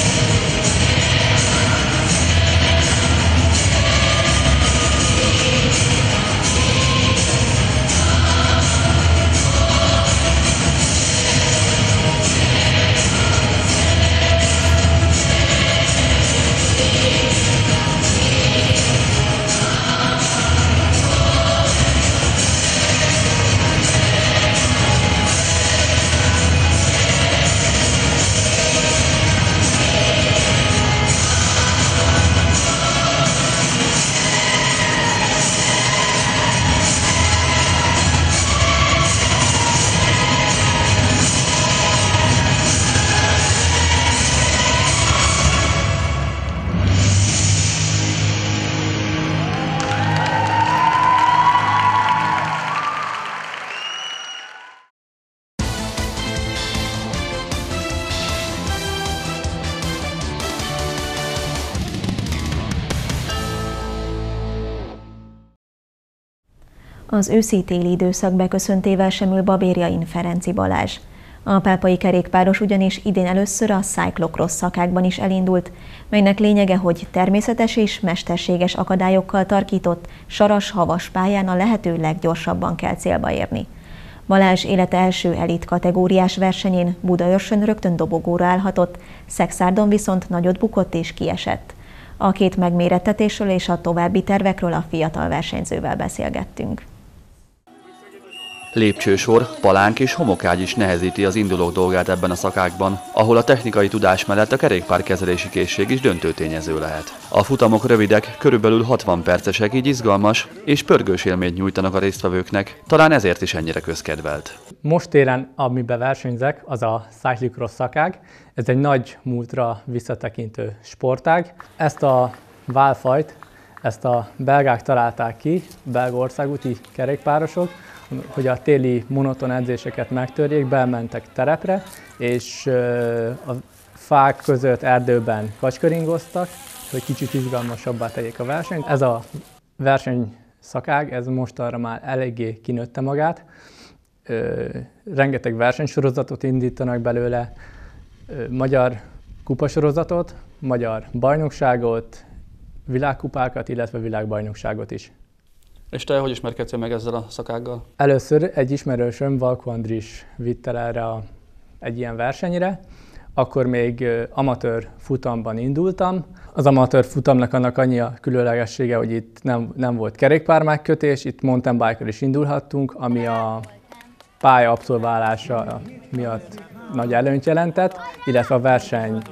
Az őszi-téli időszak beköszöntével sem ül Babérjain Ferenci Balázs. A pápai kerékpáros ugyanis idén először a cyclocross szakákban is elindult, melynek lényege, hogy természetes és mesterséges akadályokkal tarkított, saras-havas pályán a lehető leggyorsabban kell célba érni. Balázs élete első elit kategóriás versenyén Budaörsön rögtön dobogóra állhatott, Szekszárdon viszont nagyot bukott és kiesett. A két megmérettetésről és a további tervekről a fiatal versenyzővel beszélgettünk. Lépcsősor, palánk és homokágy is nehezíti az indulók dolgát ebben a szakákban, ahol a technikai tudás mellett a kerékpárkezelési készség is döntő tényező lehet. A futamok rövidek, körülbelül 60 percesek, így izgalmas és pörgős élményt nyújtanak a résztvevőknek, talán ezért is ennyire közkedvelt. Most téren, amiben versenyzek, az a cyclocross szakág. Ez egy nagy múltra visszatekintő sportág. Ezt a válfajt, ezt a belgák találták ki, belga országúti kerékpárosok, hogy a téli monoton edzéseket megtörjék, bementek terepre, és a fák között erdőben kacskaringoztak, hogy kicsit izgalmasabbá tegyék a versenyt. Ez a versenyszakág, ez mostanra már eléggé kinőtte magát. Rengeteg versenysorozatot indítanak belőle, magyar kupasorozatot, magyar bajnokságot, világkupákat, illetve világbajnokságot is. És te hogy ismerkedtél meg ezzel a szakággal? Először egy ismerősöm, Valkó Andris vitt el erre egy ilyen versenyre, akkor még amatőr futamban indultam. Az amatőr futamnak annak annyi a különlegessége, hogy itt nem volt kerékpár megkötés, itt mountain bike-kal is indulhattunk, ami a pálya abszolválása miatt nagy előnyt jelentett, illetve a verseny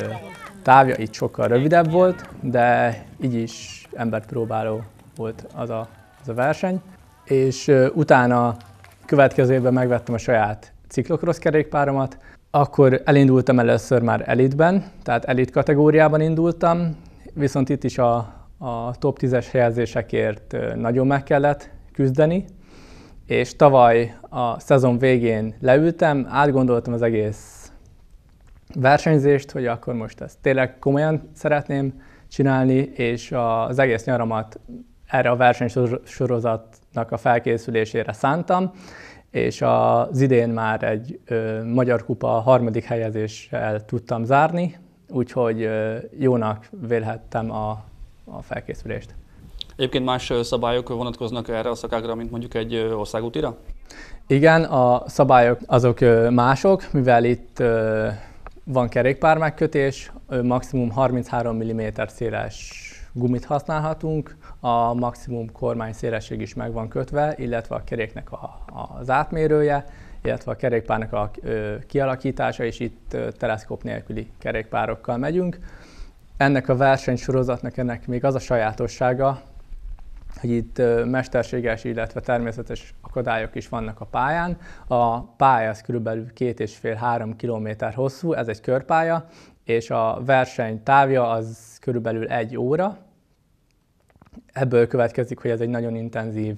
távja itt sokkal rövidebb volt, de így is embert próbáló volt az a verseny. És utána következő évben megvettem a saját cyclocross kerékpáromat, akkor elindultam először már elitben, tehát elit kategóriában indultam, viszont itt is a top 10-es helyezésekért nagyon meg kellett küzdeni, és tavaly a szezon végén leültem, átgondoltam az egész versenyzést, hogy akkor most ezt tényleg komolyan szeretném csinálni, és az egész nyaramat erre a versenysorozatnak a felkészülésére szántam, és az idén már egy Magyar Kupa harmadik helyezéssel tudtam zárni, úgyhogy jónak vélhettem a felkészülést. Egyébként más szabályok vonatkoznak erre a szakágra, mint mondjuk egy országútira? Igen, a szabályok azok mások, mivel itt van kerékpár megkötés, maximum 33 mm széles gumit használhatunk, a maximum kormány szélesség is meg van kötve, illetve a keréknek az átmérője, illetve a kerékpárnak a kialakítása, és itt teleszkóp nélküli kerékpárokkal megyünk. Ennek a versenysorozatnak ennek még az a sajátossága, hogy itt mesterséges, illetve természetes akadályok is vannak a pályán. A pálya az kb. 2,5-3 km hosszú, ez egy körpálya, és a verseny távja az körülbelül 1 óra. Ebből következik, hogy ez egy nagyon intenzív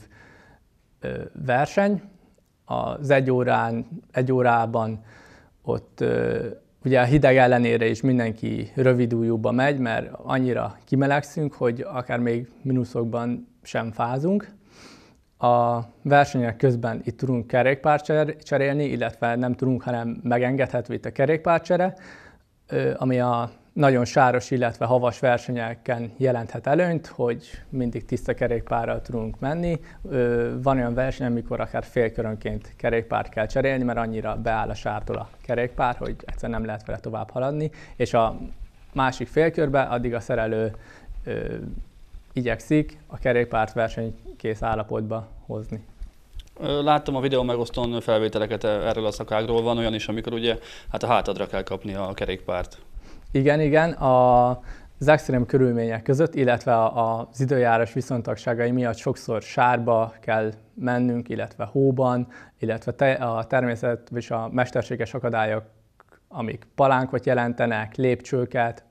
verseny. Az egy órában ott Ugye a hideg ellenére is mindenki rövidújúba megy, mert annyira kimelegszünk, hogy akár még mínuszokban sem fázunk. A versenyek közben itt tudunk kerékpárt cserélni, illetve nem tudunk, hanem megengedhető itt a kerékpárcsere, ami a nagyon sáros, illetve havas versenyeken jelenthet előnyt, hogy mindig tiszta kerékpárral tudunk menni. Van olyan verseny, amikor akár félkörönként kerékpárt kell cserélni, mert annyira beáll a sártól a kerékpár, hogy egyszerűen nem lehet vele tovább haladni, és a másik félkörbe addig a szerelő igyekszik a kerékpárt versenykész állapotba hozni. Láttam a videó megosztón felvételeket erről a szakágról, van olyan is, amikor ugye hát a hátadra kell kapni a kerékpárt. Igen, az extrém körülmények között, illetve az időjárás viszontagságai miatt sokszor sárba kell mennünk, illetve hóban, illetve a természet és a mesterséges akadályok, amik palánkot jelentenek, lépcsőket.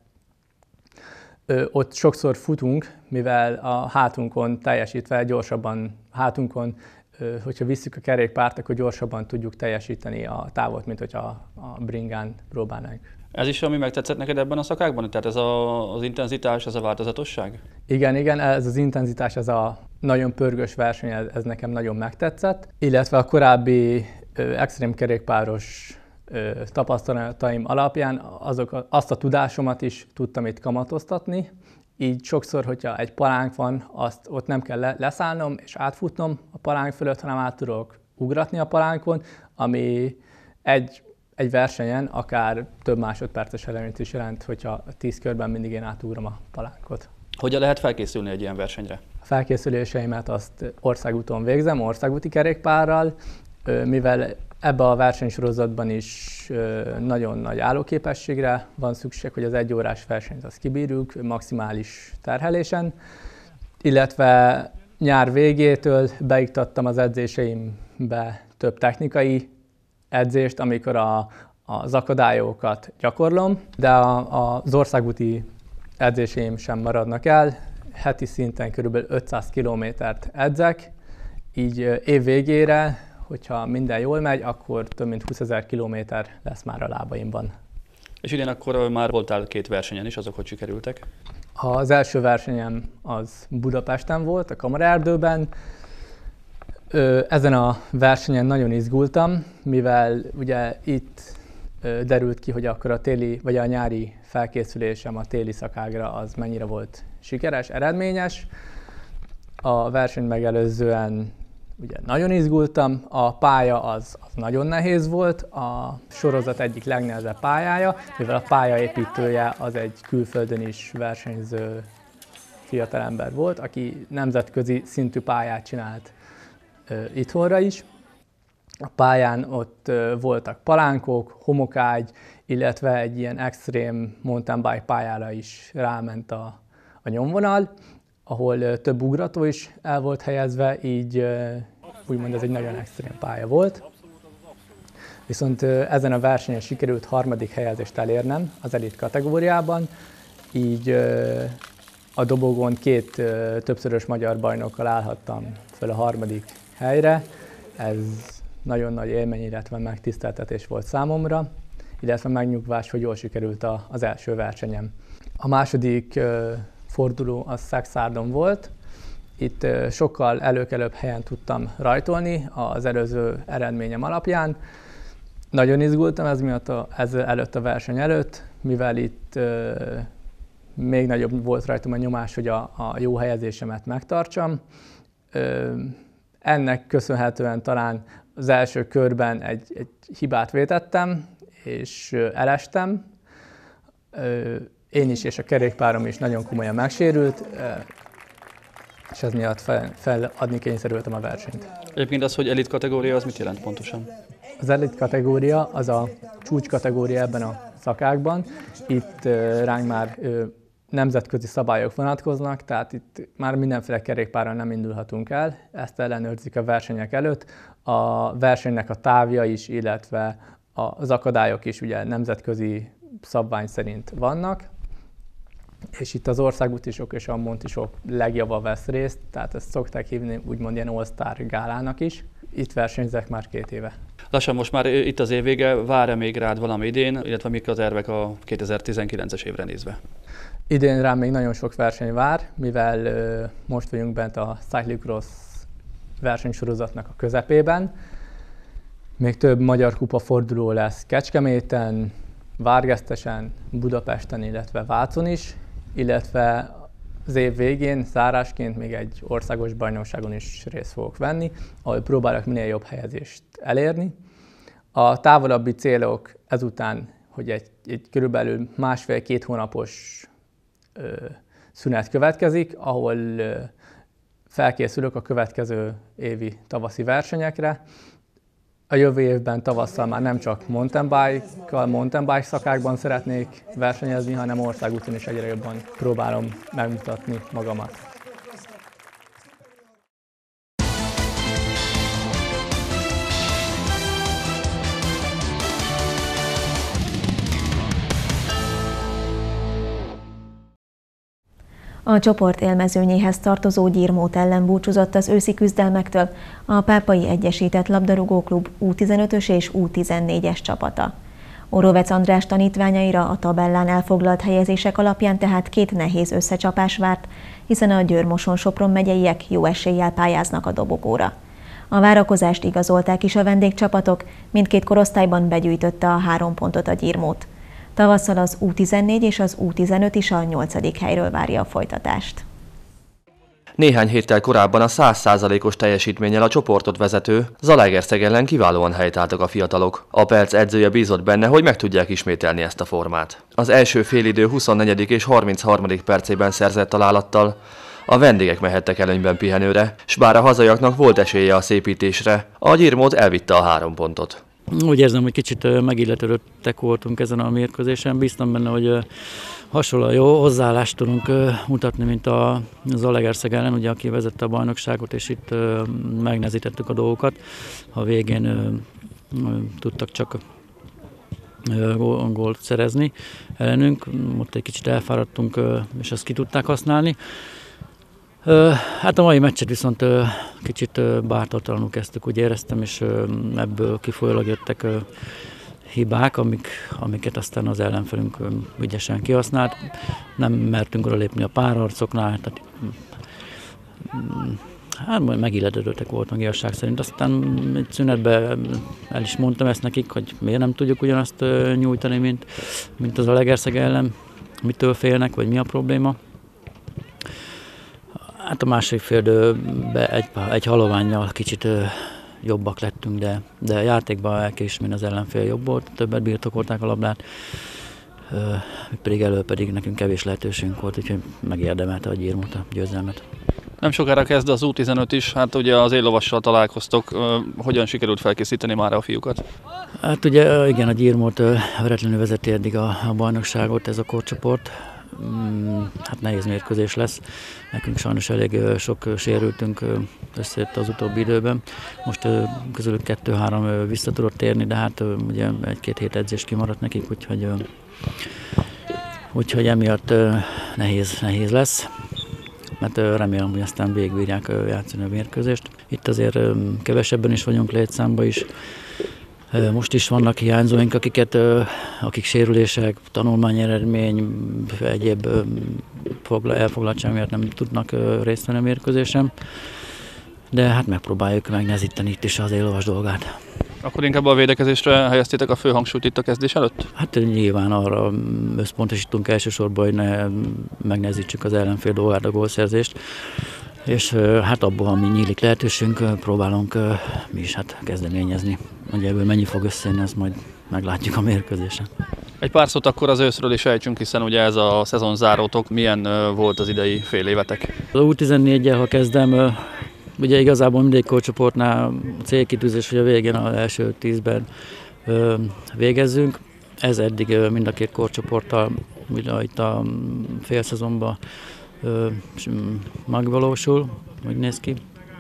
Ott sokszor futunk, mivel a hátunkon teljesítve gyorsabban, hogyha visszük a kerékpárt, akkor gyorsabban tudjuk teljesíteni a távot, mint hogyha a bringán próbálnánk. Ez is, ami megtetszett neked ebben a szakákban? Tehát ez az intenzitás, ez a változatosság? Igen, ez az intenzitás, ez a nagyon pörgős verseny, ez nekem nagyon megtetszett. Illetve a korábbi extrém kerékpáros tapasztalataim alapján azt a tudásomat is tudtam itt kamatoztatni. Így sokszor, hogyha egy palánk van, ott nem kell leszállnom és átfutnom a palánk fölött, hanem át tudok ugratni a palánkon, ami egy versenyen akár több másodperces előnyt is jelent, hogyha 10 körben mindig én átugrom a palánkot. Hogyan lehet felkészülni egy ilyen versenyre? A felkészüléseimet azt országúton végzem, országúti kerékpárral, mivel ebben a versenysorozatban is nagyon nagy állóképességre van szükség, hogy az 1 órás versenyt azt kibírjuk maximális terhelésen, illetve nyár végétől beiktattam az edzéseimbe több technikai edzést, amikor az akadályokat gyakorlom, de az országúti edzéseim sem maradnak el. Heti szinten kb. 500 kilométert edzek, így év végére, hogyha minden jól megy, akkor több mint 20 000 kilométer lesz már a lábaimban. És idén akkor már voltál 2 versenyen is, azok hogy sikerültek? Az első versenyem az Budapesten volt, a Kamaraerdőben. Ezen a versenyen nagyon izgultam, mivel ugye itt derült ki, hogy akkor a téli vagy a nyári felkészülésem a téli szakágra az mennyire volt sikeres, eredményes. A versenyt megelőzően ugye nagyon izgultam, a pálya az nagyon nehéz volt, a sorozat egyik legnehezebb pályája, mivel a pályaépítője az egy külföldön is versenyző fiatalember volt, aki nemzetközi szintű pályát csinált itthonra is. A pályán ott voltak palánkok, homokágy, illetve egy ilyen extrém mountain bike pályára is ráment a nyomvonal, ahol több ugrató is el volt helyezve, így úgymond ez egy nagyon extrém pálya volt. Viszont ezen a versenyen sikerült 3. helyezést elérnem az elit kategóriában, így a dobogón 2 többszörös magyar bajnokkal állhattam fel a 3. helyre. Ez nagyon nagy élmény, illetve megtiszteltetés volt számomra, illetve megnyugvás, hogy jól sikerült az első versenyem. A második forduló az Szexárdon volt. Itt sokkal előkelőbb helyen tudtam rajtolni az előző eredményem alapján. Nagyon izgultam ez előtt a verseny előtt, mivel itt még nagyobb volt rajtam a nyomás, hogy a jó helyezésemet megtartsam. Ennek köszönhetően talán az első körben egy hibát vétettem, és elestem. Én is és a kerékpárom is nagyon komolyan megsérült, és ez miatt feladni kényszerültem a versenyt. Egyébként az, hogy elit kategória, az mit jelent pontosan? Az elit kategória az a csúcs kategória ebben a szakákban. Itt ránk már nemzetközi szabályok vonatkoznak, tehát itt már mindenféle kerékpárral nem indulhatunk el, ezt ellenőrzik a versenyek előtt. A versenynek a távja is, illetve az akadályok is ugye nemzetközi szabvány szerint vannak, és itt az országútisok és a montisok legjava vesz részt, tehát ezt szokták hívni úgymond ilyen all-star gálának is. itt versenyzek már 2 éve. Lassan most már itt az év vége, vár-e még rád valami idén, illetve mik a tervek a 2019-es évre nézve? Idén rám még nagyon sok verseny vár, mivel most vagyunk bent a Cyclocross versenysorozatnak a közepében. Még több magyar kupa forduló lesz Kecskeméten, Várgesztesen, Budapesten, illetve Vácon is, illetve az év végén zárásként még egy országos bajnokságon is részt fogok venni, ahol próbálok minél jobb helyezést elérni. A távolabbi célok ezután, hogy egy körülbelül 1,5-2 hónapos szünet következik, ahol felkészülök a következő évi tavaszi versenyekre. A jövő évben tavasszal már nem csak mountain bike szakákban szeretnék versenyezni, hanem országúton is egyre jobban próbálom megmutatni magamat. A csoport élmezőnyéhez tartozó Gyirmót ellen búcsúzott az őszi küzdelmektől a Pápai Egyesített Labdarúgóklub U15-ös és U14-es csapata. Orovec András tanítványaira a tabellán elfoglalt helyezések alapján tehát 2 nehéz összecsapás várt, hiszen a Győr-Moson-Sopron megyeiek jó eséllyel pályáznak a dobogóra. A várakozást igazolták is a vendégcsapatok, mindkét korosztályban begyűjtötte a 3 pontot a Gyirmót. Tavasszal az U14 és az U15 is a 8. helyről várja a folytatást. Néhány héttel korábban a 100%-os teljesítménnyel a csoportot vezető Zalaegerszeg ellen kiválóan helytáltak a fiatalok. A Perc edzője bízott benne, hogy meg tudják ismételni ezt a formát. Az első félidő 24. és 33. percében szerzett találattal a vendégek mehettek előnyben pihenőre, s bár a hazaiaknak volt esélye a szépítésre, a Gyirmót elvitte a 3 pontot. Úgy érzem, hogy kicsit megilletődöttek voltunk ezen a mérkőzésen. Bíztam benne, hogy hasonló jó hozzáállást tudunk mutatni, mint a Zalaegerszeg ellen, ugye, aki vezette a bajnokságot, és itt megnehezítettük a dolgokat. A végén tudtak csak gólt szerezni ellenünk. Ott egy kicsit elfáradtunk, és ezt ki tudták használni. Hát a mai meccset viszont kicsit bártatlanul kezdtük, úgy éreztem, és ebből kifolyólag jöttek hibák, amiket aztán az ellenfelünk ügyesen kihasznált. Nem mertünk oda lépni a párharcoknál, tehát hát majd megilletődöttek voltunk igazság szerint. Aztán egy szünetben el is mondtam ezt nekik, hogy miért nem tudjuk ugyanazt nyújtani, mint az Zalaegerszeg ellen, mitől félnek, vagy mi a probléma. Hát a második félidőben egy halovánnyal kicsit jobbak lettünk, de játékban elkésőbb az ellenfél jobb volt, többet birtokolták a labdát, pedig nekünk kevés lehetőségünk volt, úgyhogy megérdemelte a Gyirmót a győzelmet. Nem sokára kezd az U15 is, hát ugye az éllovassal találkoztok, hogyan sikerült felkészíteni már a fiúkat? Hát ugye igen, a Gyirmót veretlenül vezeti eddig a bajnokságot, ez a korcsoport. Hát nehéz mérkőzés lesz. Nekünk sajnos elég sok sérültünk összejött az utóbbi időben. Most közülük 2-3 vissza tudott térni, de hát ugye 1-2 hét edzés kimaradt nekik, úgyhogy emiatt nehéz lesz. Mert remélem, hogy aztán végigbírják játszani a mérkőzést. Itt azért kevesebben is vagyunk létszámban is. Most is vannak hiányzóink, akik sérülések, tanulmányeredmény, egyéb elfoglaltság miatt nem tudnak részt venni a mérkőzésen. De hát megpróbáljuk megnehezíteni itt is az éllovas dolgát. Akkor inkább a védekezésre helyeztétek a fő hangsúlyt itt a kezdés előtt? Hát nyilván arra összpontosítunk elsősorban, hogy ne megnehezítsük az ellenfél dolgát, a gólszerzést. És hát abból, ami nyílik lehetőségünk, próbálunk mi is hát kezdeményezni. Ugye ebből mennyi fog összejönni, azt majd meglátjuk a mérkőzésen. Egy pár szót akkor az őszről is ejtsünk, hiszen ugye ez a szezon zárótok. Milyen volt az idei fél évetek? Az U14-jel, ha kezdem, ugye igazából mindegy korcsoportnál célkitűzés, hogy a végén az első 10-ben végezzünk. Ez eddig mind a 2 korcsoporttal itt a félszezonban megvalósul, úgy néz ki.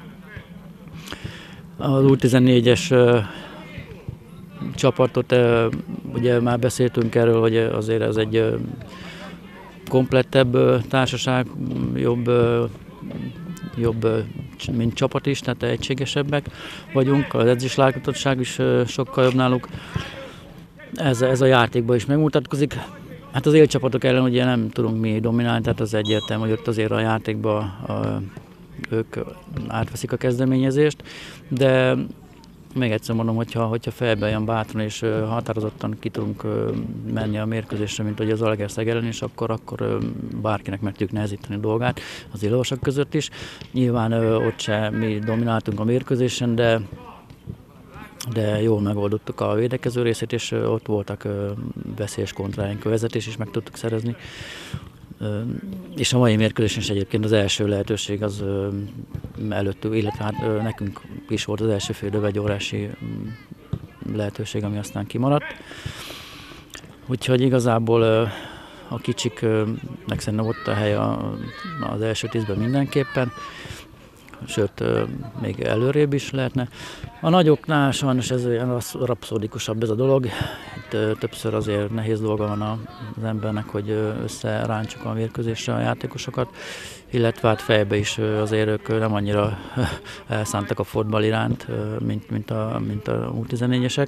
Az U14-es csapatot, ugye már beszéltünk erről, hogy azért ez egy komplettebb társaság, jobb mint csapat is, tehát egységesebbek vagyunk, az edzés lelkatottság is sokkal jobb náluk. Ez a játékban is megmutatkozik. Hát az élcsapatok ellen ugye nem tudunk mi dominálni, tehát az egyértelmű, hogy ott azért a játékban ők átveszik a kezdeményezést, de még egyszer mondom, hogyha fejben olyan bátran és határozottan ki tudunk menni a mérkőzésre, mint hogy az Zalaegerszeg ellen is, akkor bárkinek meg tudjuk nehezíteni a dolgát, az éllovasok között is. Nyilván ott se mi domináltunk a mérkőzésen, de jól megoldottuk a védekező részét, és ott voltak veszélyes kontráink, a vezetés is meg tudtuk szerezni. És a mai mérkőzésen is egyébként az első lehetőség az előttük, illetve hát nekünk is volt az első fél időben egy órási lehetőség, ami aztán kimaradt. Úgyhogy igazából a kicsiknek szerintem ott a hely az első 10-ben mindenképpen, sőt, még előrébb is lehetne. A nagyoknál sajnos ez olyan rapszódikusabb ez a dolog. Itt többször azért nehéz dolga van az embernek, hogy összerántsuk a mérkőzésre a játékosokat, illetve hát fejbe is azért ők nem annyira elszántak a fotball iránt, mint a U14-esek.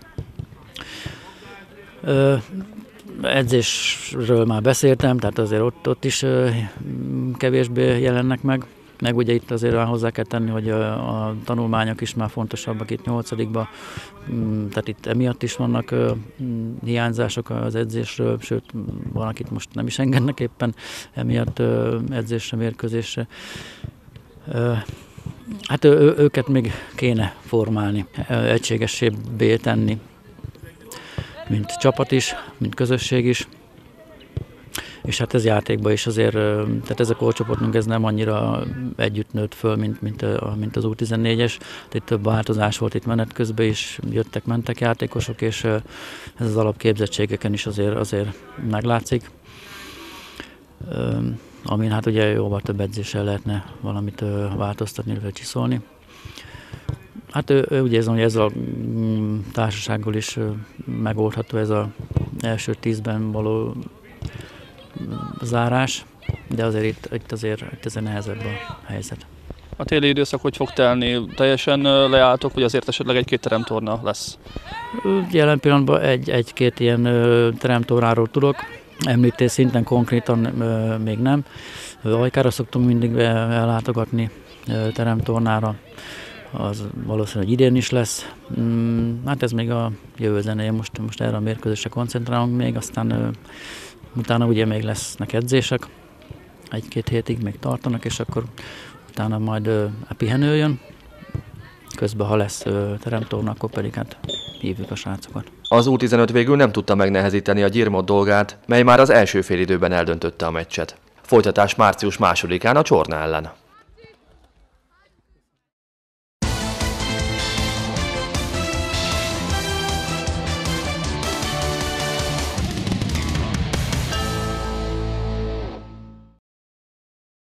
Edzésről már beszéltem, tehát azért ott is kevésbé jelennek meg. Meg ugye itt azért hozzá kell tenni, hogy a tanulmányok is már fontosabbak itt 8-ba, tehát itt emiatt is vannak hiányzások az edzésről, sőt, van, akit most nem is engednek éppen emiatt edzésre, mérkőzésre. Hát őket még kéne formálni, egységesebbé tenni, mint csapat is, mint közösség is. És hát ez játékban is azért, tehát ez a korcsoportunk ez nem annyira együtt nőtt föl, mint az U14-es. Itt több változás volt itt menet közben is, jöttek-mentek játékosok, és ez az alapképzettségeken is azért meglátszik. Amin hát ugye jóval több edzéssel lehetne valamit változtatni, illetve csiszolni. Hát úgy érzem, hogy ez a társasággal is megoldható ez az első 10-ben való zárás, de azért itt azért nehezebb a helyzet. A téli időszak hogy fog telni? Teljesen leálltok, vagy azért esetleg egy-két teremtorna lesz? Jelen pillanatban egy-két ilyen teremtornáról tudok. Említés szinten konkrétan még nem. Ajkára szoktunk mindig ellátogatni teremtornára. Az valószínűleg idén is lesz. Hát ez még a jövő zenéje, most erre a mérkőzésre koncentrálunk még, aztán utána ugye még lesznek edzések, egy-két hétig még tartanak, és akkor utána majd a pihenő jön. Közben, ha lesz teremtorna, akkor pedig hát hívjuk a srácokat. Az U15 végül nem tudta megnehezíteni a Gyirmot dolgát, mely már az első félidőben eldöntötte a meccset. Folytatás március 2-án a Csorna ellen.